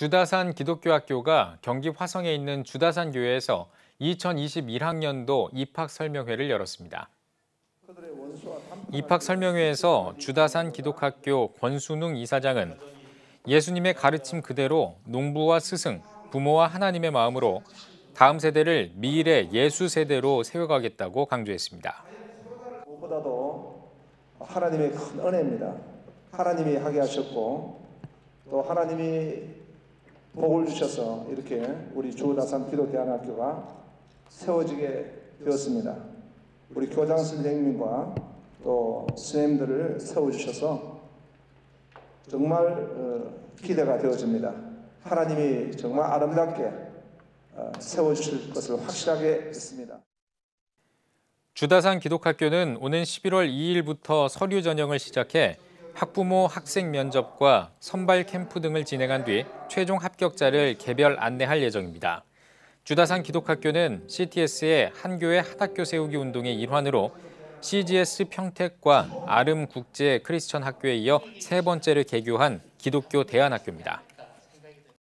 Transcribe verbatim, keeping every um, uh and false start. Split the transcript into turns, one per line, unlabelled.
주다산 기독교학교가 경기 화성에 있는 주다산 교회에서 이천이십일 학년도 입학 설명회를 열었습니다. 입학 설명회에서 주다산 기독학교 권순웅 이사장은 예수님의 가르침 그대로 농부와 스승, 부모와 하나님의 마음으로 다음 세대를 미래 예수 세대로 세워가겠다고 강조했습니다.
무엇보다도 하나님의 큰 은혜입니다. 하나님이 하게 하셨고 또 하나님이 복을 주셔서 이렇게 우리 주다산 기독대안학교가 세워지게 되었습니다. 우리 교장 선생님과 또 선생님들을 세워주셔서 정말 기대가 되어집니다. 하나님이 정말 아름답게 세워주실 것을 확실하게 믿습니다.
주다산 기독학교는 오는 십일월 이일부터 서류 전형을 시작해 학부모 학생 면접과 선발 캠프 등을 진행한 뒤 최종 합격자를 개별 안내할 예정입니다. 주다산 기독학교는 씨티에스의 한교회 한학교 세우기 운동의 일환으로 씨지에스 평택과 아름 국제 크리스천 학교에 이어 세 번째를 개교한 기독교 대안학교입니다.